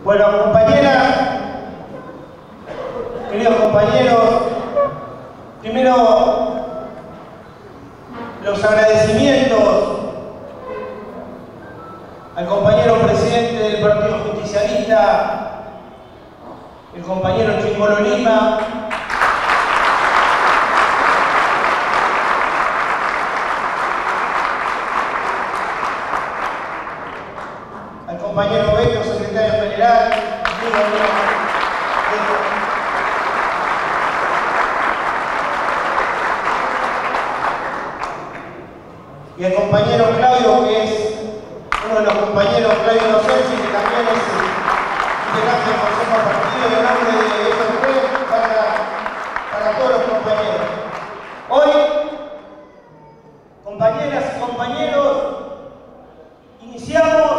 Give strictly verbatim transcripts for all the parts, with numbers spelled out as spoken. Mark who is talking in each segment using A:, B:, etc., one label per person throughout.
A: Bueno, compañeras, queridos compañeros, primero los agradecimientos al compañero presidente del Partido Justicialista, el compañero Chingolo Lima, al compañero Beto, secretario general, y al compañero Claudio, que es uno de los compañeros, Claudio Nocensi, que también es integrante del Consejo de Partido, y en nombre de ellos tres, para, para todos los compañeros. Hoy, compañeras y compañeros, iniciamos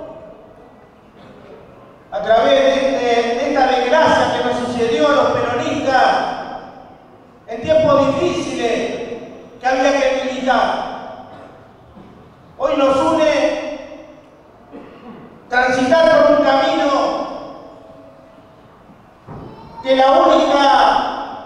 A: a través de, este, de esta desgracia que nos sucedió a los peronistas en tiempos difíciles que había que militar. Hoy nos une transitar por un camino que la única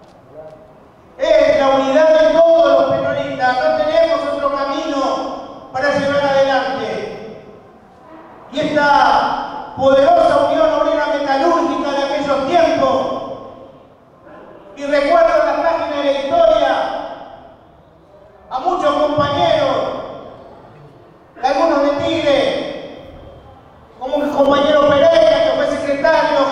A: es la unidad de todos los peronistas. No tenemos otro camino para llevar adelante. Y esta poderosa Unión Obrera Metalúrgica de aquellos tiempos, y recuerdo en la página de la historia a muchos compañeros, algunos de Tigre, como el compañero Pereira, que fue secretario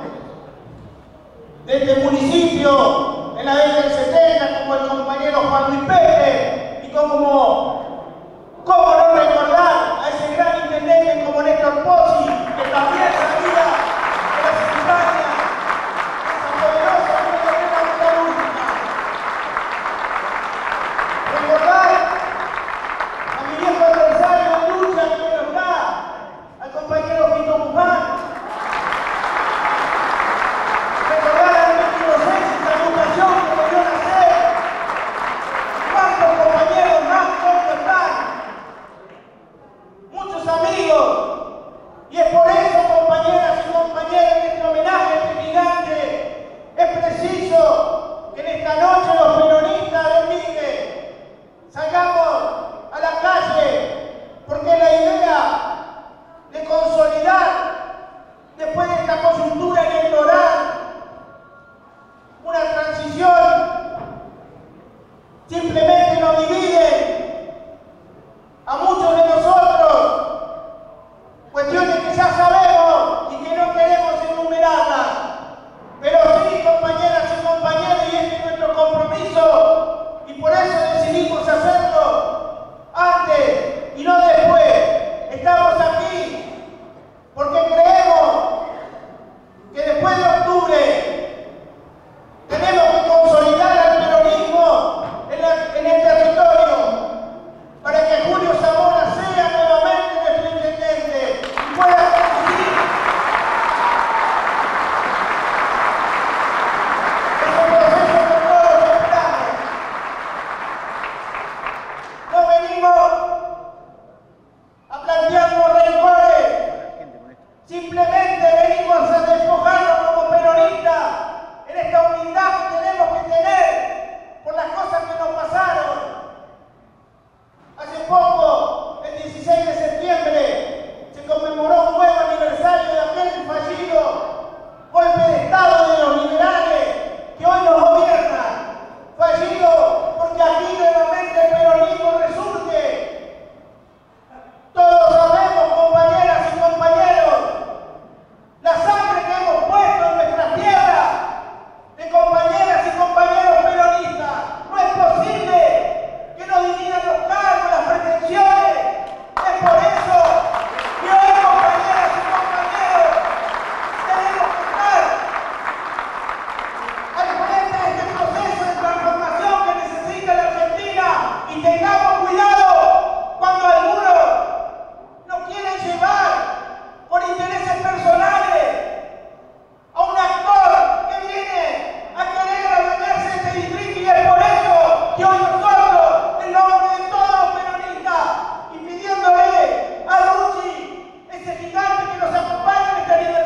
A: de este municipio en la década del setenta, como el compañero Juan Luis Pérez, y como, cómo no recordar a ese gran intendente como Néstor Pozzi, que también sabía de las Españas, esa poderosa Unión Obrera Metalúrgica. Recordar a mi viejo adversario de lucha que no está, al compañero Fito Guzmán. Recordar a Alberto Nocensi, esta agrupación que volvió a nacer. ¿Cuántos compañeros más cómo están? Muchos amigos. Y es por eso, compañeras y compañeros, en este homenaje a este gigante, es preciso que en esta noche los peronistas de Tigre salgamos a la calle, porque la idea de consolidar, después de esta coyuntura electoral, una transición simplemente nos divide a muchos de nosotros, cuestiones que ya sabemos y que no queremos enumerarlas, pero sí, compañeras y compañeros, y este es nuestro compromiso, y por eso decidimos hacerlo antes y no después. Estamos aquí porque creemos que después de octubre tenemos que consolidar al peronismo en, la, en el territorio para que Julio Zamora sea nuevamente nuestro intendente y pueda conducir ese proceso que todos esperamos. No venimos a plantearnos rencores, simplemente venimos a despojarnos como peronistas en esta humildad que tenemos que tener por las cosas que nos pasaron. Hace poco, el dieciséis de septiembre, se conmemoró un nuevo aniversario de aquel fallido golpe de Estado de los liberales que hoy nos gobiernan. Fallido porque aquí nuevamente el peronismo resurge. Todos sabemos, compañeras y compañeros, la sangre que hemos puesto en nuestra tierra de compañeras y compañeros peronistas. No es posible que nos dividan los cargos, las pretensiones. Es por eso que hoy, compañeras y compañeros, tenemos que estar al frente de este proceso de transformación que necesita la Argentina, y tengamos cuidado cuando algunos nos quieren llevar por intereses personales a un actor que viene a querer adueñarse de este distrito, y es por eso que hoy nosotros, en nombre de todos los peronistas, y pidiéndole a Rucci, ese gigante que nos acompaña en este aniversario,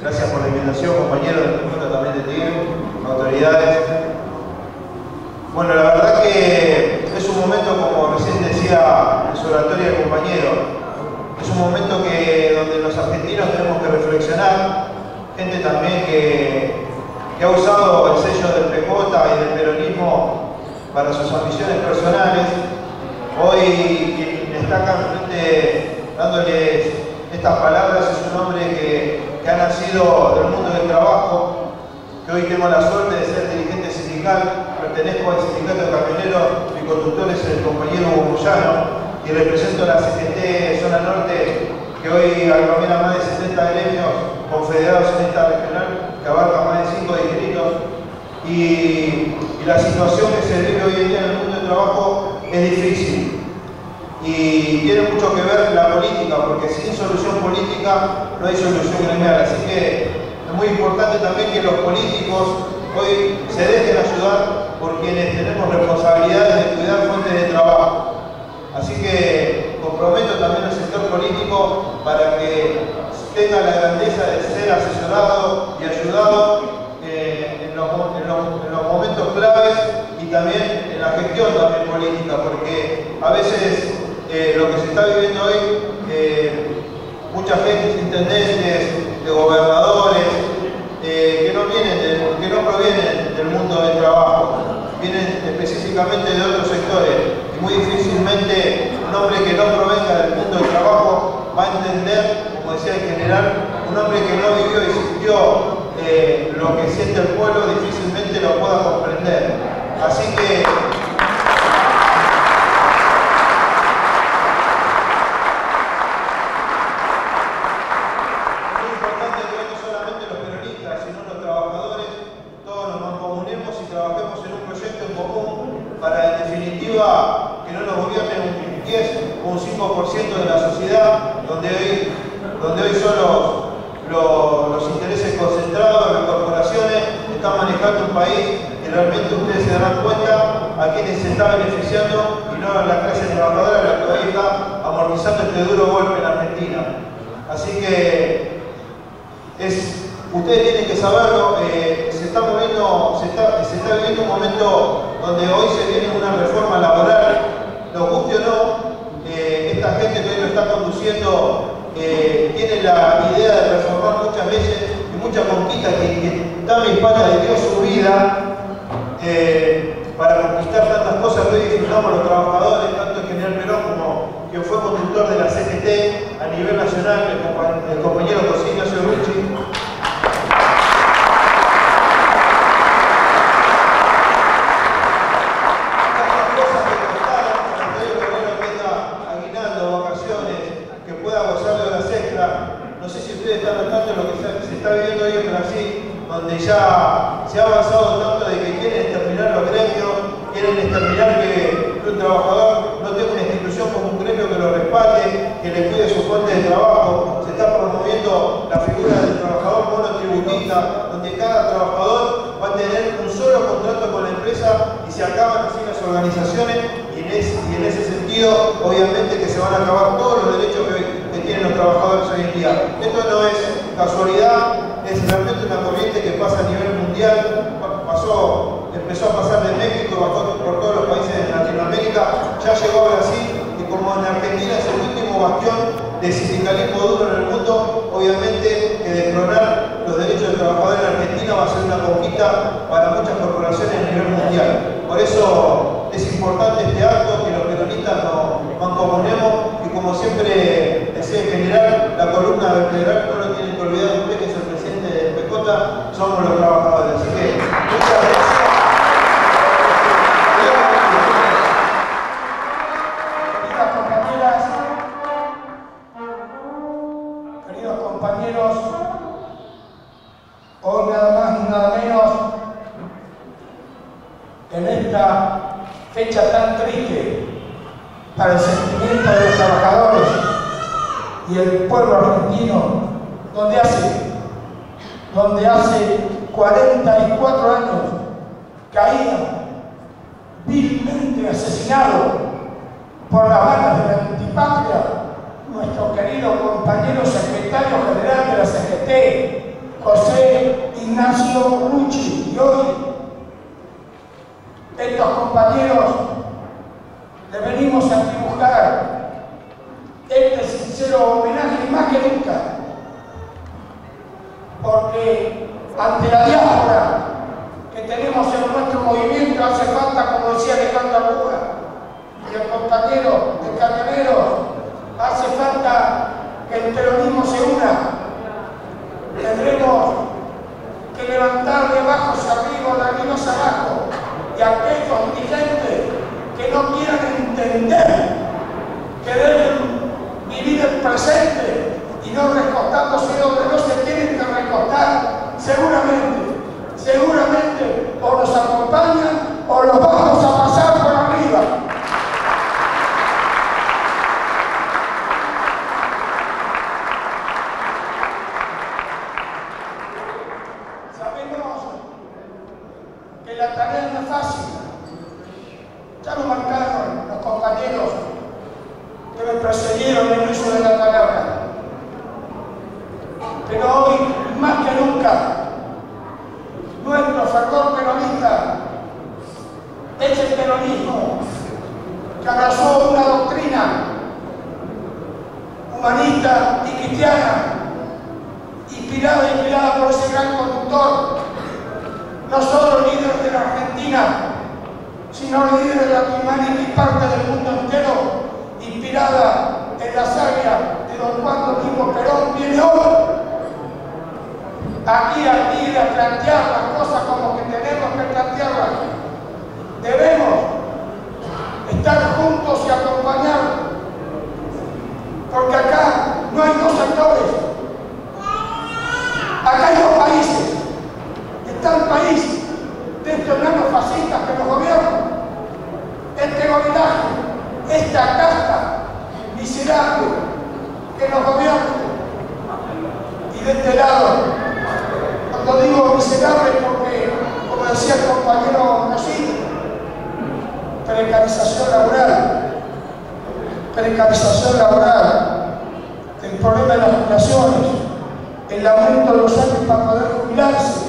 B: Gracias por la invitación, compañeros del conjunto también de Tigre, autoridades. Bueno, la verdad que es un momento, como recién decía en su oratoria el compañero, es un momento que, donde los argentinos tenemos que reflexionar, gente también que, que ha usado el sello del P J y del peronismo para sus ambiciones personales. Hoy quien está acá enfrente dándoles estas palabras es un hombre que, que ha nacido del mundo del trabajo, que hoy tengo la suerte de ser dirigente sindical, pertenezco al sindicato de camioneros y conductores, el compañero Hugo Moyano, y represento la C G T Zona Norte, que hoy aglomera más de setenta gremios confederados en esta regional, que abarca más de cinco distritos, y, y la situación que se vive hoy en día en el mundo del trabajo es difícil. Y tiene mucho que ver la política, porque sin solución política no hay solución gremial. Así que es muy importante también que los políticos hoy se dejen ayudar por quienes tenemos responsabilidades de cuidar fuentes de trabajo. Así que comprometo también al sector político para que tenga la grandeza de ser asesorado y ayudado eh, en, los, en, los, en los momentos claves y también en la gestión también política, porque a veces eh, lo que se está viviendo hoy, eh, mucha gente, intendentes, de gobernadores, eh, que, no vienen de, que no provienen del mundo del trabajo, vienen específicamente de otros sectores, y muy difícilmente un hombre que no provenga del mundo del trabajo va a entender, como decía el general, un hombre que no vivió y sintió eh, lo que siente el pueblo, difícilmente lo pueda comprender. Así que que no nos gobierne un diez o un cinco por ciento de la sociedad, donde hoy, donde hoy son los, los, los intereses concentrados, las corporaciones están manejando un país que realmente ustedes se darán cuenta a quienes se está beneficiando y no a la clase trabajadora, la que hoy está amortizando este duro golpe en Argentina. Así que es, ustedes tienen que saberlo, eh, se está moviendo, se está, se está viviendo un momento donde hoy se viene una reforma laboral, lo guste o no, eh, esta gente que hoy lo está conduciendo eh, tiene la idea de reformar muchas leyes y muchas conquistas que, que Tami Hispana dedió su vida eh, para conquistar tantas cosas que hoy disfrutamos los trabajadores, tanto el general Perón como quien fue conductor de la C G T a nivel nacional, el, compa el compañero José Ignacio Rucci. No sé si ustedes están notando lo que se está viviendo hoy en Brasil, donde ya se ha avanzado tanto de que quieren exterminar los gremios, quieren exterminar que, que un trabajador no tenga una institución como un gremio que lo respalde, que le cuide su fuente de trabajo. Se está promoviendo la figura del trabajador monotributista, donde cada trabajador va a tener un solo contrato con la empresa y se acaban así las organizaciones, y en ese, y en ese sentido, obviamente que se van a acabar todos los derechos que, que tienen los trabajadores hoy en día. Esto no es casualidad, es realmente una corriente que pasa a nivel mundial, pasó, empezó a pasar de México, bajó por todos los países de Latinoamérica, ya llegó a Brasil, y como en Argentina es el último bastión de sindicalismo duro en el mundo, obviamente que destronar los derechos del trabajador en Argentina va a ser una conquista para muchas corporaciones a nivel mundial. Por eso es importante este acto, que los peronistas nos mancomunemos, y como siempre decía el general, la columna vertebral no lo tienen que olvidar usted, que es el presidente de P J, somos los trabajadores. Así que muchas gracias.
A: Queridas compañeras, queridos compañeros, hoy nada más y nada menos, en esta fecha tan triste para el sentimiento de los trabajadores y el pueblo argentino, donde hace, donde hace cuarenta y cuatro años caía vilmente asesinado por las balas de la antipatria nuestro querido compañero secretario general de la C G T, José Ignacio Rucci. Y hoy estos compañeros le venimos a dibujar este sincero homenaje más que nunca, porque ante la diáspora que tenemos en nuestro movimiento hace falta, como decía Alejandro Arruga y el compañero de Camioneros, hace falta que el peronismo se una. Tendremos que levantar de abajo hacia arriba, de arriba hacia abajo, y aquellos dirigentes que no quieran entender que deben vivir el presente y no recostándose donde no se tienen que recostar, seguramente, seguramente o nos acompañan o los vamos a pasar por arriba. Sabemos que la tarea no es fácil. Ya lo marcaron los compañeros que me precedieron en el uso de la palabra. Pero hoy, más que nunca, nuestro fervor peronista es el peronismo que abrazó una doctrina humanista y cristiana, inspirada y inspirada por ese gran conductor, no solo líder de la Argentina, sino líder de Latinoamérica y parte del mundo entero, inspirada en la saga de don Juan Domingo Perón, viene hoy aquí al día a plantear las cosas como que tenemos que plantearlas. Debemos estar juntos y acompañarnos, porque acá no hay dos sectores, acá hay dos países. Está el país de estos enanos fascistas que nos gobiernan, este gobiernaje, esta casta miserable que nos gobierna. Y de este lado, cuando digo miserable porque, como decía el compañero Rosini, precarización laboral, precarización laboral, el problema de las jubilaciones, el aumento de los años para poder jubilarse,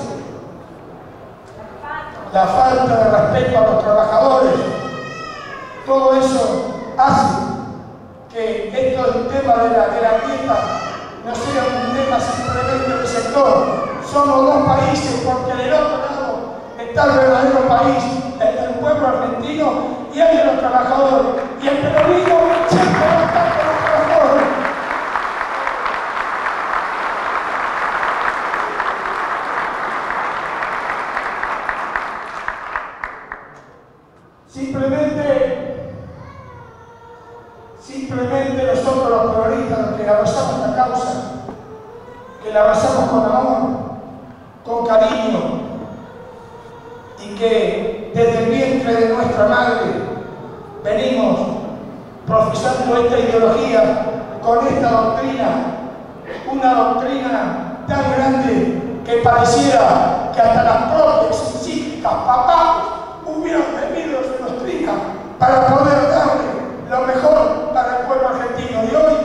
A: la falta de respeto a los trabajadores, todo eso hace que esto del tema de la, de la dieta no sea un tema simplemente del sector. Somos dos países, porque del otro lado está el verdadero país, el del pueblo argentino, y el de los trabajadores. Y el peronismo siempre va a estar con los trabajadores. Simplemente, simplemente nosotros los peronistas, los que abrazamos la causa, que la abrazamos con amor, con cariño, y que desde el vientre de nuestra madre venimos profesando esta ideología con esta doctrina, una doctrina tan grande que pareciera que hasta las propias encíclicas papadas hubieran bebido su doctrina para poder darle lo mejor para el pueblo argentino. Y hoy,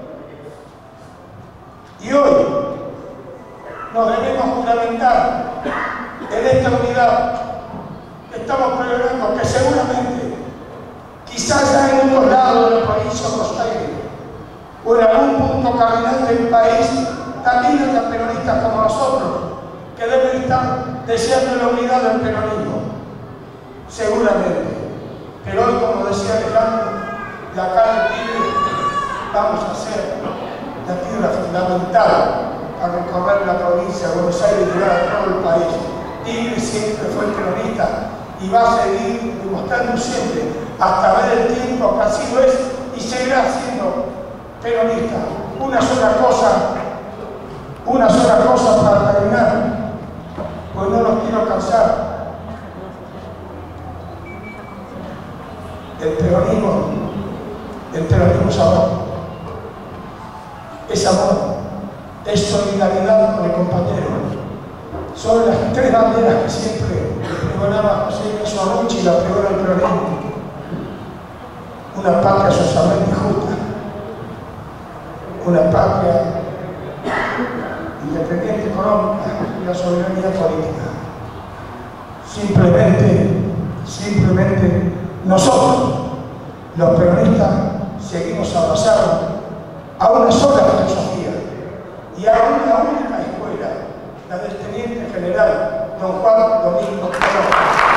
A: y hoy nos debemos fundamentar en esta unidad que estamos celebrando, que seguramente, quizás ya en otros lados de la provincia de Buenos Aires o en algún punto cardinal del país, también hay peronistas como nosotros que deben estar deseando la unidad del peronismo, seguramente. Pero hoy, como decía Alejandro, de acá de Tigre vamos a hacer la piedra fundamental a recorrer la provincia de Buenos Aires y llegar a todo el país. Tigre siempre fue peronista y va a seguir demostrando siempre, hasta ver el tiempo que así lo es, y seguirá siendo peronista. Una sola cosa, una sola cosa para terminar, pues no los quiero cansar. El peronismo, el peronismo es amor, es amor, es solidaridad con el compañero. Son las tres banderas que siempre pregonaba José Ignacio Rucci y la pregona el peronismo. Una patria socialmente justa, una patria independencia económica y la soberanía política. Simplemente, simplemente, nosotros, los peronistas, seguimos abrazados a una sola filosofía y a una única escuela, la del teniente general don Juan Domingo Perón.